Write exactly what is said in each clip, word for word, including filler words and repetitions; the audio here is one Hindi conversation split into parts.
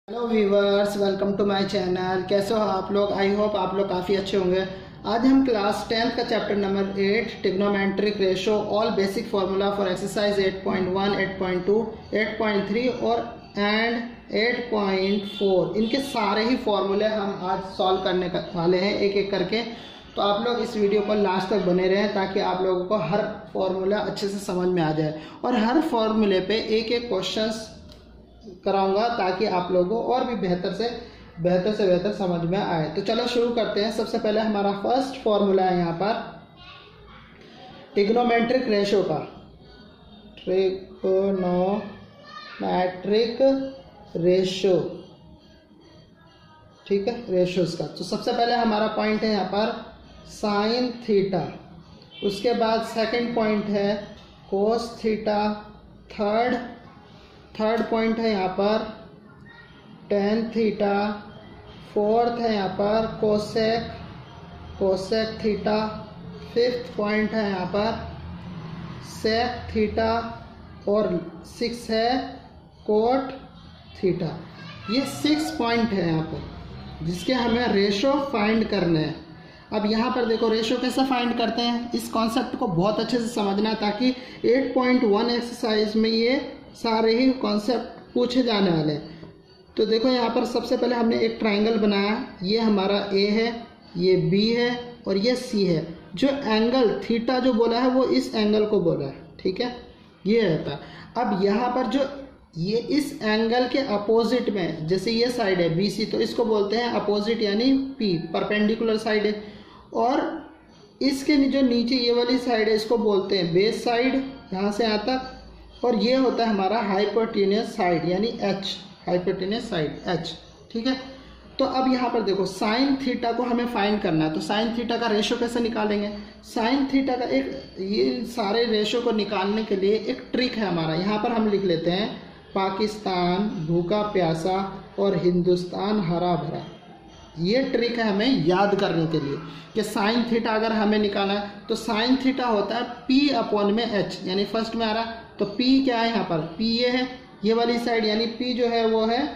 Hello viewers, welcome to my channel. कैसे हो आप लोग? आई होप आप लोग काफ़ी अच्छे होंगे। आज हम क्लास टेंथ का chapter number eight trigonometric ratio all basic formula for exercise eight point one, eight point two, eight point three और एंड एट पॉइंट फोर इनके सारे ही फार्मूले हम आज सॉल्व करने वाले हैं एक एक करके। तो आप लोग इस वीडियो पर लास्ट तक बने रहें ताकि आप लोगों को हर फार्मूला अच्छे से समझ में आ जाए और हर फार्मूले पे एक एक क्वेश्चंस कराऊंगा ताकि आप लोगों को और भी बेहतर से बेहतर से बेहतर समझ में आए। तो चलो शुरू करते हैं। सबसे पहले हमारा फर्स्ट फॉर्मूला है यहाँ पर ट्रिग्नोमेट्रिक रेशो का, ट्रिग्नोमेट्रिक रेशो, ठीक है, रेशोस का। तो सबसे पहले हमारा पॉइंट है यहाँ पर साइन थीटा, उसके बाद सेकंड पॉइंट है cos theta, third third point है यहाँ पर टेन थीटा, फोर्थ है यहाँ पर cosec cosec theta, fifth point है यहाँ पर सेक थीटा और सिक्स है कोट थीटा। ये सिक्स पॉइंट है यहाँ पर जिसके हमें रेशो फाइंड करने हैं। अब यहाँ पर देखो रेशो कैसे फाइंड करते हैं, इस कॉन्सेप्ट को बहुत अच्छे से समझना है ताकि एट पॉइंट वन एक्सरसाइज में ये सारे ही कॉन्सेप्ट पूछे जाने वाले हैं। तो देखो यहाँ पर सबसे पहले हमने एक ट्रायंगल बनाया, ये हमारा ए है, ये बी है और ये सी है। जो एंगल थीटा जो बोला है वो इस एंगल को बोला है, ठीक है, ये रहता है। अब यहाँ पर जो ये इस एंगल के अपोजिट में, जैसे ये साइड है बी सी, तो इसको बोलते हैं अपोजिट यानी पी, परपेंडिकुलर साइड है। और इसके जो नीचे ये वाली साइड है इसको बोलते हैं बेस साइड, यहाँ से यहाँ तक। और ये होता है हमारा हाइपोटेन्यूस साइड यानी एच, हाइपोटेन्यूस साइड एच, ठीक है। तो अब यहाँ पर देखो साइन थीटा को हमें फाइंड करना है। तो साइन थीटा का रेशो कैसे निकालेंगे? साइन थीटा का एक, ये सारे रेशो को निकालने के लिए एक ट्रिक है हमारा। यहाँ पर हम लिख लेते हैं पाकिस्तान भूखा प्यासा और हिंदुस्तान हरा भरा। ये ट्रिक है हमें याद करने के लिए कि साइन थीटा अगर हमें निकालना है तो साइन थीटा होता है पी अपॉन में एच, यानी फर्स्ट में आ रहा। तो पी क्या है यहाँ पर? पी ये है, ये वाली साइड यानी पी जो है वो है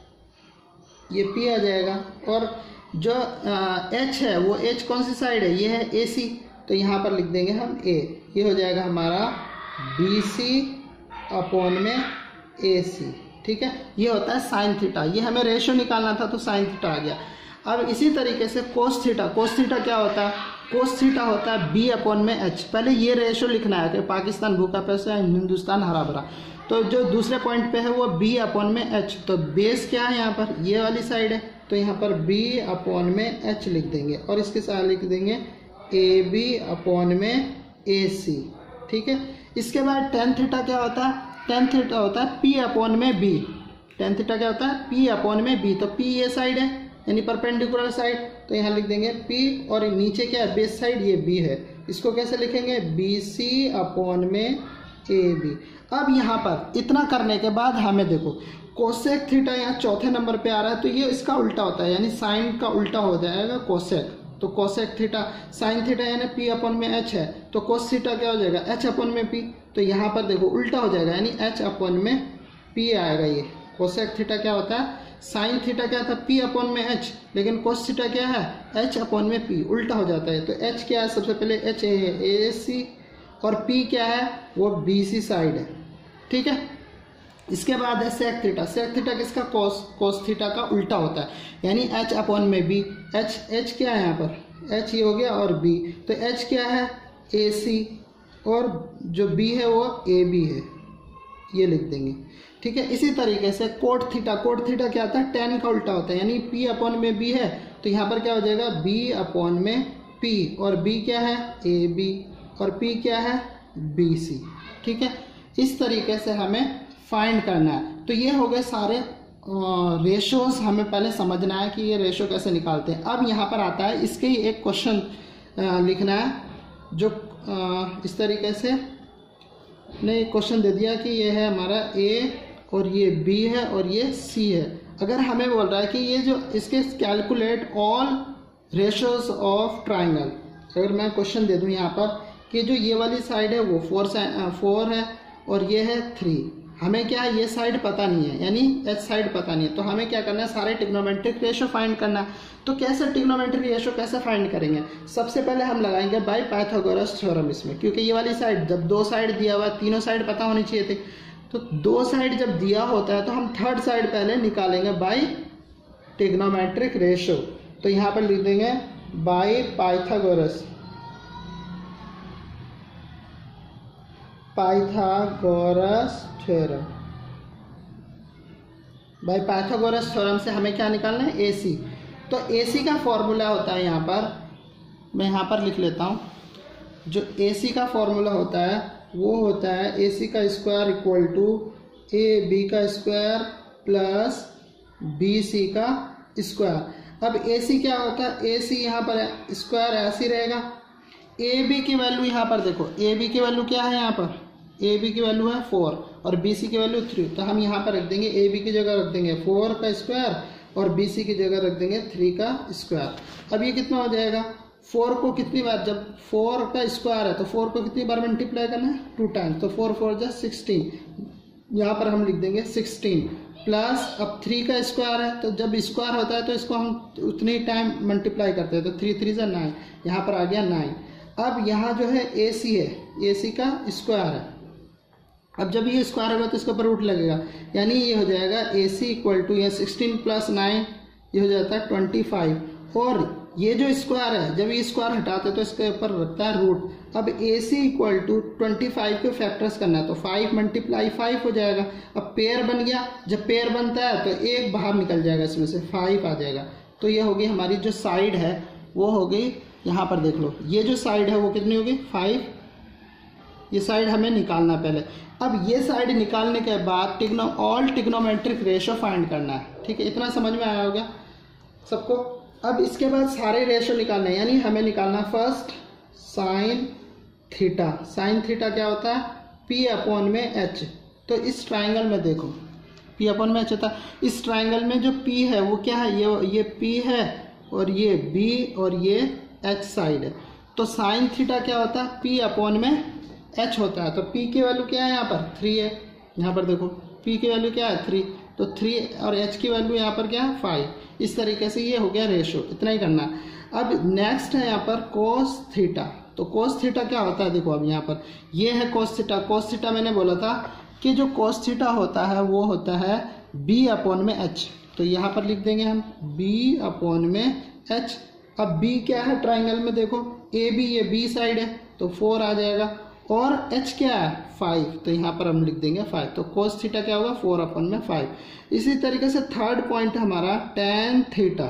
ये पी आ जाएगा। और जो एच है वो एच कौन सी साइड है? ये है ए सी, तो यहाँ पर लिख देंगे हम ए। ये हो जाएगा हमारा बी सी अपॉन में ए सी, ठीक है। ये होता है साइन थीटा। ये हमें रेशो निकालना था तो साइन थीटा आ गया। अब इसी तरीके से कोस थीटा, कोस थीटा क्या होता है? कोस थीटा होता है बी अपॉन में एच। पहले ये रेशो लिखना है कि पाकिस्तान भूखा प्यासा हिंदुस्तान हरा भरा। तो जो दूसरे पॉइंट पे है वो बी अपॉन में एच। तो बेस क्या है यहाँ पर? ये वाली साइड है, तो यहाँ पर बी अपॉन में एच लिख देंगे और इसके साथ लिख देंगे ए बी अपॉन में ए सी, ठीक है। इसके बाद टेन थीटा क्या होता है? टेन थीटा होता है पी अपॉन में बी। टेन थीटा क्या होता है? पी अपॉन में बी। तो पी ये साइड है यानी परपेंडिकुलर साइड, तो यहाँ लिख देंगे पी और नीचे क्या है? बेस साइड, ये बी है। इसको कैसे लिखेंगे? बी सी अपॉन में ए बी। अब यहाँ पर इतना करने के बाद हमें देखो कोसेक थीटा यहाँ चौथे नंबर पे आ रहा है, तो ये इसका उल्टा होता है यानी साइन का उल्टा हो जाएगा कोसेक। तो कोसेक थीटा, साइन थीटा यानी पी अपॉन में एच है, तो कोस थीटा क्या हो जाएगा? एच अपॉन में पी। तो यहाँ पर देखो उल्टा हो जाएगा यानी एच अपॉन में पी आएगा। ये कोसेक थीटा क्या होता है? साइन थीटा क्या था? पी अपॉन में एच, लेकिन कोस थीटा क्या है? एच अपॉन में पी, उल्टा हो जाता है। तो एच क्या है? सबसे पहले एच है ए सी और पी क्या है? वो बी सी साइड है, ठीक है। इसके बाद है सेक थीटा। सेक थीटा किसका? कोस कोस थीटा का उल्टा होता है यानी एच अपॉन में बी। एच एच क्या है यहाँ पर? एच ये हो गया और बी, तो एच क्या है? ए सी और जो बी है वो ए बी है, ये लिख देंगे, ठीक है। इसी तरीके से कोट थीटा, कोट थीटा क्या होता है? टेन का उल्टा होता है यानी पी अपॉन में बी है, तो यहाँ पर क्या हो जाएगा? बी अपॉन में पी और बी क्या है? ए बी और पी क्या है? बी सी, ठीक है। इस तरीके से हमें फाइंड करना है। तो ये हो गए सारे रेशोज, हमें पहले समझना है कि ये रेशो कैसे निकालते हैं। अब यहाँ पर आता है इसके ही एक क्वेश्चन लिखना है जो आ, इस तरीके से ने क्वेश्चन दे दिया कि ये है हमारा ए और ये बी है और ये सी है। अगर हमें बोल रहा है कि ये जो इसके calculate all ratios of triangle, अगर मैं क्वेश्चन दे दूं यहाँ पर कि जो ये वाली साइड है वो फोर फोर है और ये है थ्री, हमें क्या है, ये साइड पता नहीं है, यानी एच साइड पता नहीं है, तो हमें क्या करना है, सारे ट्रिग्नोमेट्रिक रेशियो फाइंड करना है। तो कैसे ट्रिग्नोमेट्रिक रेशियो कैसे फाइंड करेंगे, सबसे पहले हम लगाएंगे बाय पाइथागोरस थ्योरम इसमें, क्योंकि ये वाली साइड जब दो साइड दिया हुआ है, तीनों साइड पता होनी चाहिए थे, तो दो साइड जब दिया होता है तो हम थर्ड साइड पहले निकालेंगे बाय ट्रिग्नोमेट्रिक रेशियो। तो यहाँ पर लिख देंगे by Pythagoras Pythagoras theorem. By Pythagoras theorem से हमें क्या निकालना है, ए सी। तो ए सी का फॉर्मूला होता है, यहाँ पर मैं यहाँ पर लिख लेता हूँ, जो ए सी का फॉर्मूला होता है वो होता है ए सी का square equal to A B का स्क्वायर प्लस बी सी का स्क्वायर। अब ए सी क्या होता है, ए सी यहाँ पर स्क्वायर ऐसे ही रहेगा, ए बी की वैल्यू यहाँ पर देखो, ए बी की वैल्यू क्या है, यहाँ पर ए बी की वैल्यू है फोर और बी सी की वैल्यू थ्री, तो हम यहाँ पर रख देंगे ए बी की जगह रख देंगे फोर का स्क्वायर और बी सी की जगह रख देंगे थ्री का स्क्वायर। अब ये कितना हो जाएगा, फोर को कितनी बार, जब फोर का स्क्वायर है तो फोर को कितनी बार मल्टीप्लाई करना है, टू टाइम्स, तो फोर फोर जा सिक्सटीन, यहाँ पर हम लिख देंगे सिक्सटीन प्लस अब थ्री का स्क्वायर है, तो जब स्क्वायर होता है तो इसको हम उतनी टाइम मल्टीप्लाई करते हैं, तो थ्री थ्री जा नाइन, यहाँ पर आ गया नाइन। अब यहाँ जो है ए सी है, ए सी का स्क्वायर है, अब जब ये स्क्वायर होगा तो इसके ऊपर रूट लगेगा, यानी ये हो जाएगा ए सी इक्वल टू ये सिक्सटीन प्लस नाइन, ये हो जाता है ट्वेंटी फाइव, और ये जो स्क्वायर है जब ये स्क्वायर हटाते तो इसके ऊपर रखता है रूट। अब A C equal to twenty five के फैक्टर्स करना है, तो फाइव मल्टीप्लाई फाइव हो जाएगा। अब पेयर बन गया, जब पेयर बनता है तो एक बाहर निकल जाएगा, इसमें से फाइव आ जाएगा, तो ये होगी हमारी जो साइड है वो हो गई, यहाँ पर देख लो ये जो साइड है वो कितनी होगी, फाइव, ये साइड हमें निकालना पहले। अब ये साइड निकालने के बाद टिग्नो ऑल टिग्नोमेट्रिक रेशियो फाइंड करना है, ठीक है, इतना समझ में आया होगा सबको। अब इसके बाद सारे रेशियो निकालने हैं, यानी हमें निकालना first sine theta. Sine theta क्या होता है, पी अपॉन में एच। तो इस ट्राइंगल में देखो पी अपॉन में एच होता है, इस ट्राइंगल में जो पी है वो क्या है, ये ये पी है और ये बी और ये एच साइड है। तो साइन थीटा क्या होता है, पी अपॉन में एच होता है। तो पी की वैल्यू क्या है, यहाँ पर थ्री है, यहाँ पर देखो पी की वैल्यू क्या है, थ्री, तो थ्री और एच की वैल्यू यहाँ पर क्या है, फाइव। इस तरीके से ये हो गया रेशियो, इतना ही करना है। अब नेक्स्ट है यहाँ पर कोस थीटा। तो कोस थीटा क्या होता है, देखो अब यहाँ पर ये है कोस थीटा। कोस थीटा मैंने बोला था कि जो कोस थीटा होता है वो होता है बी अपॉन में एच। तो यहाँ पर लिख देंगे हम बी अपॉन में एच। अब बी क्या है ट्राइंगल में, देखो ए बी, ये बी साइड है तो फोर आ जाएगा, और h क्या है, फाइव, तो यहाँ पर हम लिख देंगे फाइव। तो कोस थीटा क्या होगा, फोर अपन में फाइव। इसी तरीके से थर्ड पॉइंट हमारा टेन थीटा।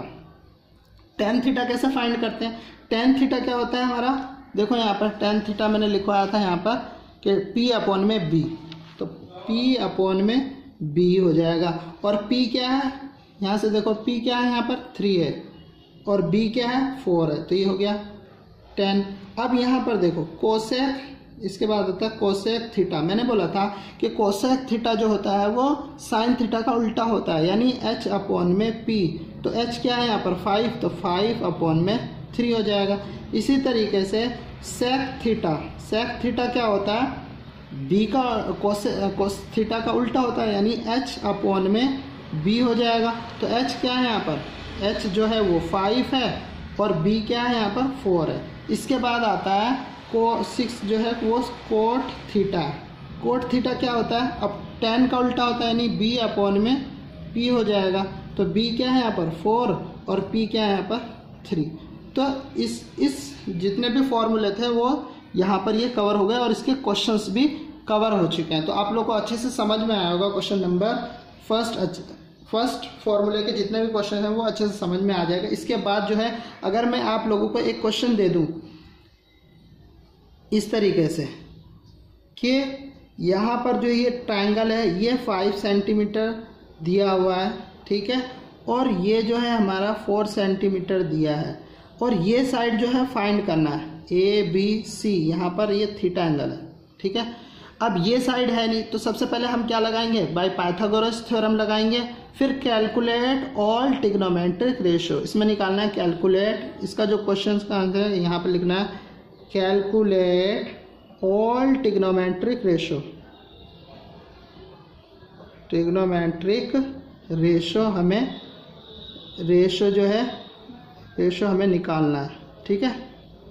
टेन थीटा कैसे फाइंड करते हैं, टेन थीटा क्या होता है हमारा, देखो यहाँ पर टेन थीटा मैंने लिखवाया था यहाँ पर कि p अपॉन में b, तो p अपॉन में b हो जाएगा। और p क्या है, यहाँ से देखो p क्या है, यहाँ पर थ्री है और b क्या है, फोर है, तो ये हो गया टेन। अब यहाँ पर देखो कोसेक, इसके बाद होता है कोसेक थीटा। मैंने बोला था कि कोसेक थीटा जो होता है वो साइन थीटा का उल्टा होता है, यानी h अपॉन में p। तो h क्या है यहाँ पर, फाइव, तो फाइव अपॉन में थ्री हो जाएगा। इसी तरीके से सेक थीटा। सेक थीटा क्या होता है, b का कोसे कोस थीटा का उल्टा होता है, यानी h अपॉन में b हो जाएगा। तो h क्या है यहाँ पर, h जो है वो फाइव है और b क्या है यहाँ पर, फोर है। इसके बाद आता है को सिक्स जो है वो कोट थीटा। कोट थीटा क्या होता है, अब टेन का उल्टा होता है, यानी बी अपॉन में पी हो जाएगा। तो बी क्या है यहाँ पर, फोर, और पी क्या है यहाँ पर, थ्री। तो इस इस जितने भी फॉर्मूले थे वो यहाँ पर ये कवर हो गए और इसके क्वेश्चंस भी कवर हो चुके हैं। तो आप लोग को अच्छे से समझ में आया होगा क्वेश्चन नंबर फर्स्ट। फर्स्ट फॉर्मूले के जितने भी क्वेश्चन हैं वो अच्छे से समझ में आ जाएगा। इसके बाद जो है अगर मैं आप लोगों को एक क्वेश्चन दे दूँ इस तरीके से कि यहाँ पर जो ये ट्रायंगल है ये फाइव सेंटीमीटर दिया हुआ है, ठीक है, और ये जो है हमारा फोर सेंटीमीटर दिया है, और ये साइड जो है फाइंड करना है, ए बी सी, यहाँ पर ये थीटा एंगल है, ठीक है। अब ये साइड है नहीं, तो सबसे पहले हम क्या लगाएंगे, बाय पाइथागोरस थ्योरम लगाएंगे। फिर कैलकुलेट ऑल ट्रिग्नोमेट्रिक रेशियो, इसमें निकालना है कैलकुलेट, इसका जो क्वेश्चन का आंसर है यहाँ पर लिखना है calculate all trigonometric ratio. Trigonometric ratio हमें रेशो जो है रेशो हमें निकालना है, ठीक है,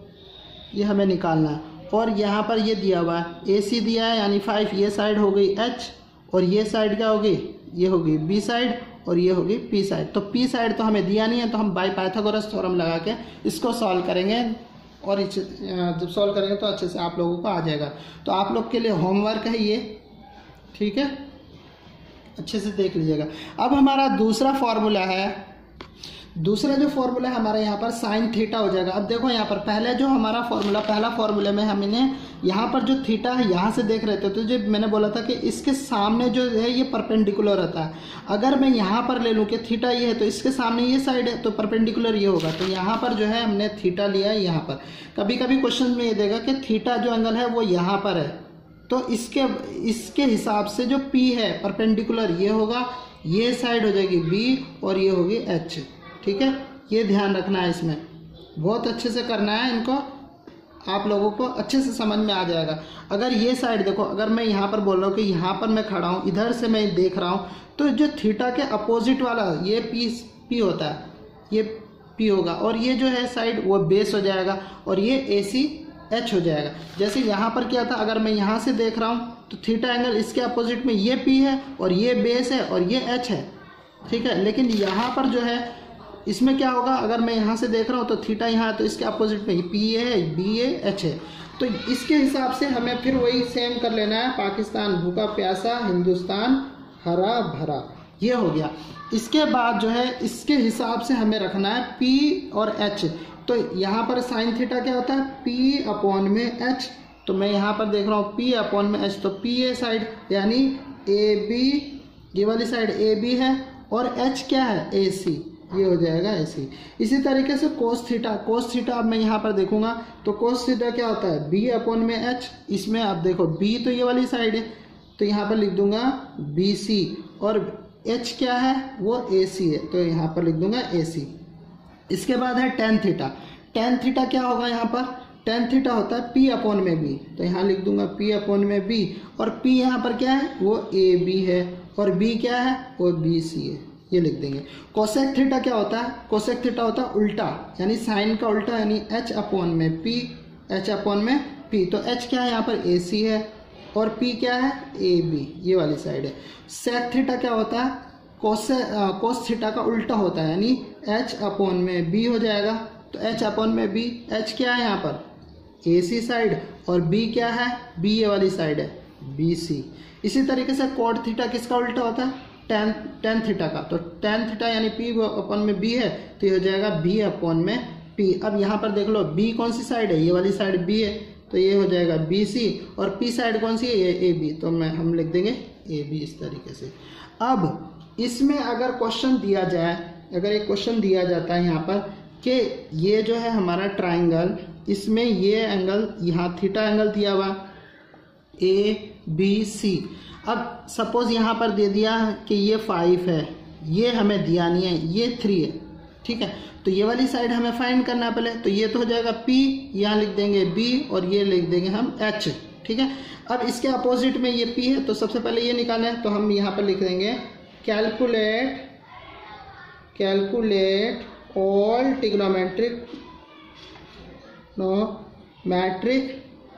ये हमें निकालना है। और यहाँ पर ये दिया हुआ है ए सी दिया है यानी फाइव, ये साइड हो गई एच और ये साइड क्या होगी, ये होगी बी साइड और ये होगी पी साइड। तो पी साइड तो हमें दिया नहीं है, तो हम बाय पाइथागोरस थ्योरम लगा के इसको सॉल्व करेंगे और जब सॉल्व करेंगे तो अच्छे से आप लोगों को आ जाएगा। तो आप लोग के लिए होमवर्क है ये, ठीक है, अच्छे से देख लीजिएगा। अब हमारा दूसरा फॉर्मूला है, दूसरा जो फॉर्मूला है हमारा यहाँ पर साइन थीटा हो जाएगा। अब देखो यहाँ पर पहले जो हमारा फॉर्मूला, पहला फॉर्मूले में हमने यहाँ पर जो थीटा है यहाँ से देख रहे थे, तो जो मैंने बोला था कि इसके सामने जो है ये परपेंडिकुलर रहता है। अगर मैं यहाँ पर ले लूँ कि थीटा ये है तो इसके सामने ये साइड है तो परपेंडिकुलर ये होगा। तो यहाँ पर जो है हमने थीटा लिया है यहाँ पर। कभी कभी क्वेश्चन में ये देगा कि थीटा जो एंगल है वो यहाँ पर है, तो इसके इसके हिसाब से जो P है परपेंडिकुलर ये होगा, ये साइड हो जाएगी B और ये होगी H, ठीक है। ये ध्यान रखना है, इसमें बहुत अच्छे से करना है इनको, आप लोगों को अच्छे से समझ में आ जाएगा। अगर ये साइड देखो, अगर मैं यहाँ पर बोल रहा हूँ कि यहाँ पर मैं खड़ा हूँ, इधर से मैं देख रहा हूँ, तो जो थीटा के अपोजिट वाला ये पी पी होता है, ये P होगा और ये जो है साइड वो बेस हो जाएगा और ये ए सी एच हो जाएगा। जैसे यहाँ पर क्या था, अगर मैं यहाँ से देख रहा हूँ तो थीटा एंगल इसके अपोजिट में ये P है और ये बेस है और ये H है, ठीक है। लेकिन यहाँ पर जो है इसमें क्या होगा, अगर मैं यहाँ से देख रहा हूँ तो थीटा यहाँ है तो इसके अपोजिट में P है, B है, H है। तो इसके हिसाब से हमें फिर वही सेम कर लेना है, पाकिस्तान भूखा प्यासा, हिंदुस्तान हरा भरा, ये हो गया। इसके बाद जो है इसके हिसाब से हमें रखना है P और H। तो यहाँ पर साइन थीटा क्या होता है, P अपॉन में H। तो मैं यहाँ पर देख रहा हूँ P अपॉन में H, तो P ए साइड यानी ए बी, ये वाली साइड ए बी है और H क्या है, ए सी, ये हो जाएगा ए सी। इसी तरीके से कोस थीटा, कोस थीटा अब मैं यहाँ पर देखूंगा तो कोस थीटा क्या होता है, B अपॉन में H। इसमें आप देखो B तो ये वाली साइड है तो यहाँ पर लिख दूंगा बी सी और H क्या है, वो ए सी है तो यहाँ पर लिख दूंगा ए सी। इसके बाद है टेन थीटा। टेन थीटा क्या होगा, यहाँ पर टेन थीटा होता है P अपॉन में B, तो यहाँ लिख दूंगा P अपॉन में B और P यहाँ पर क्या है, वो ए बी है और B क्या है, वो बी सी है, ये लिख देंगे। कोसेक थीटा क्या होता है, कोसेक थीटा होता है उल्टा, यानी साइन का उल्टा, यानी H अपॉन में P, H अपॉन में P। तो H क्या है यहाँ पर, ए सी है और P क्या है, ए बी, ये वाली साइड है। सेक थीटा क्या होता है, कोस कोस थीटा का उल्टा होता है, यानी H अपॉन में B हो जाएगा। तो H अपॉन में B, H क्या है यहाँ पर, ए सी साइड और B क्या है, B ये वाली साइड है, बी सी। इसी तरीके से कोट थीटा किसका उल्टा होता है, टेन टेन थीटा का। तो टेन थीटा यानी P अपॉन में B है तो ये हो जाएगा B अपॉन में P। अब यहाँ पर देख लो B कौन सी साइड है, ये वाली साइड B है तो ये हो जाएगा बी सी और P साइड कौन सी है, ये ए बी, तो मैं हम लिख देंगे ए बी इस तरीके से। अब इसमें अगर क्वेश्चन दिया जाए, अगर एक क्वेश्चन दिया जाता है यहाँ पर कि ये जो है हमारा ट्राइंगल, इसमें ये एंगल, यहाँ थीटा एंगल दिया हुआ ए बी सी। अब सपोज यहाँ पर दे दिया कि ये फाइव है, ये हमें दिया नहीं है, ये थ्री है, ठीक है। तो ये वाली साइड हमें फाइंड करना है पहले, तो ये तो हो जाएगा P, यहाँ लिख देंगे B और ये लिख देंगे हम H, ठीक है। अब इसके अपोजिट में ये P है तो सबसे पहले ये निकालना है, तो हम यहाँ पर लिख देंगे calculate calculate all trigonometric no metric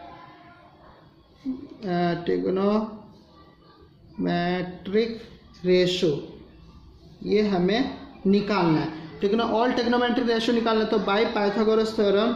trigonometric ratio, ये हमें निकालना है। ट्रिग्नो ऑल ट्रिग्नोमेट्रिक रेशो निकालना है तो by Pythagoras theorem,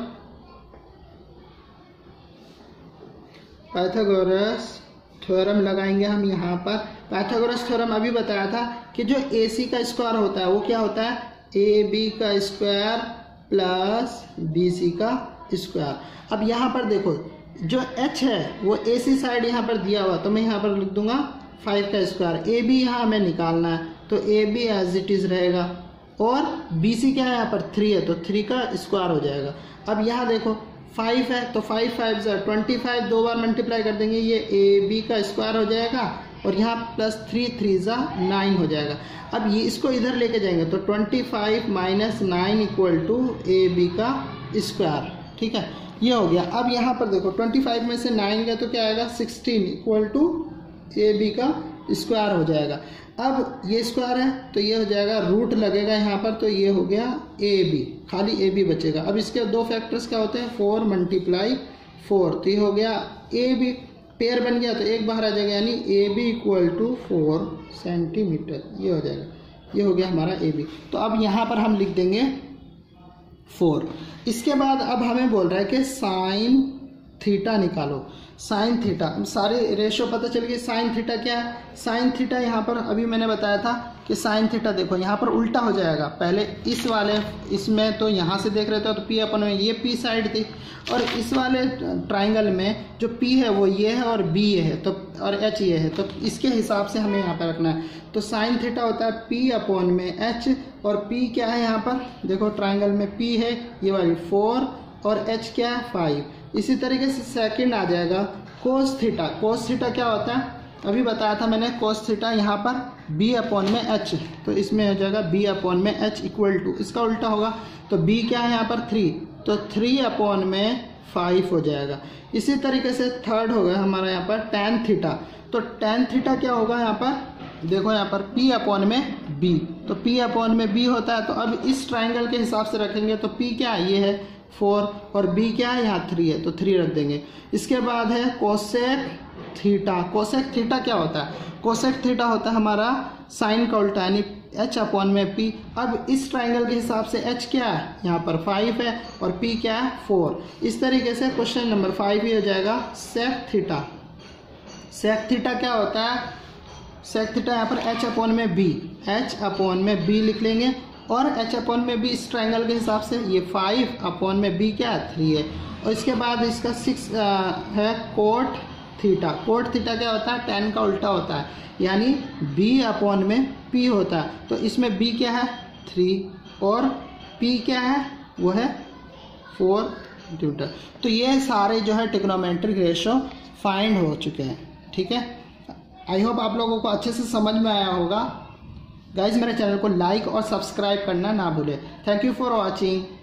Pythagoras theorem लगाएंगे हम यहाँ पर। पाइथागोरस थ्योरम अभी बताया था कि जो ए सी का स्क्वायर होता है वो क्या होता है, ए बी का स्क्वायर प्लस बी सी का स्क्वायर। अब यहाँ पर देखो जो H है वो ए सी साइड यहाँ पर दिया हुआ, तो मैं यहाँ पर लिख दूंगा फाइव का स्क्वायर। ए बी यहाँ हमें निकालना है तो A B as it is रहेगा और बी सी क्या है यहाँ पर थ्री है तो थ्री का स्क्वायर हो जाएगा। अब यहाँ देखो फाइव है तो फाइव फाइव ज़ा ट्वेंटी फाइव, दो बार मल्टीप्लाई कर देंगे, ये ए बी का स्क्वायर हो जाएगा और यहाँ प्लस थ्री थ्री ज़ा नाइन हो जाएगा। अब ये इसको इधर लेके जाएंगे तो twenty five minus nine equal to A B का स्क्वायर, ठीक है, ये हो गया। अब यहाँ पर देखो ट्वेंटी फाइव में से नाइन गया तो क्या आएगा, sixteen equal to A B का स्क्वायर हो जाएगा। अब ये स्क्वायर है तो ये हो जाएगा, रूट लगेगा यहाँ पर, तो ये हो गया ए बी, खाली ए बी बचेगा। अब इसके दो फैक्टर्स क्या होते हैं, फोर मल्टीप्लाई फोर, तो ये हो गया ए बी, पेयर बन गया तो एक बाहर आ जाएगा, यानी A B equal to four centimetre, ये हो जाएगा, ये हो गया हमारा ए बी। तो अब यहाँ पर हम लिख देंगे फोर। इसके बाद अब हमें बोल रहा है कि साइन थीटा निकालो, साइन थीटा। अब सारे रेशो पता चल गई। साइन थीटा क्या है, साइन थीटा यहाँ पर अभी मैंने बताया था कि साइन थीटा देखो यहाँ पर उल्टा हो जाएगा। पहले इस वाले इसमें तो यहाँ से देख रहे थे तो पी अपन में ये पी साइड थी, और इस वाले ट्राइंगल में जो पी है वो ये है और बी ये है, तो और एच ये है, तो इसके हिसाब से हमें यहाँ पर रखना है। तो साइन थीटा होता है पी अपॉन में एच, और पी क्या है यहाँ पर देखो ट्राइंगल में पी है ये वाली फोर और एच क्या है फाइव। इसी तरीके से सेकंड आ जाएगा कोस थीटा। कोस थीटा क्या होता है, अभी बताया था मैंने, कोस थीटा यहाँ पर बी अपॉन में एच, तो इसमें हो जाएगा बी अपॉन में एच इक्वल टू, इसका उल्टा होगा तो बी क्या है यहाँ पर थ्री, तो थ्री अपॉन में फाइव हो जाएगा। इसी तरीके से थर्ड होगा हमारा यहाँ पर टेन थीटा। तो टेन थीटा क्या होगा यहाँ पर देखो, यहाँ पर P अपॉन में B, तो P अपॉन में B होता है। तो अब इस ट्राइंगल के हिसाब से रखेंगे तो P क्या है, ये है फोर, और B क्या है यहाँ थ्री है, तो थ्री रख देंगे। इसके बाद है कोसेक थीटा। कोसेक थीटा क्या होता है, कोसेक थीटा होता है हमारा साइन का उल्टा, यानी H अपॉन में P। अब इस ट्राइंगल के हिसाब से H क्या है यहाँ पर फाइव है और P क्या है फोर। इस तरीके से क्वेश्चन नंबर फाइव ही हो जाएगा सेक थीटा। सेक थीटा क्या होता है, सेक थीटा यहाँ पर H अपॉन में B, H अपॉन में B लिख लेंगे, और H अपॉन में B इस ट्राइंगल के हिसाब से ये फाइव अपॉन में B क्या है थ्री है। और इसके बाद इसका सिक्स है कोट थीटा। कोट थीटा क्या होता है, टेन का उल्टा होता है, यानी B अपॉन में P होता है। तो इसमें B क्या है थ्री और P क्या है वो है फोर न्यूटन। तो ये सारे जो है ट्रिग्नोमेट्रिक रेशो फाइंड हो चुके हैं। ठीक है, आई होप आप लोगों को अच्छे से समझ में आया होगा। गाइज मेरे चैनल को लाइक और सब्सक्राइब करना ना भूलें। Thank you for watching.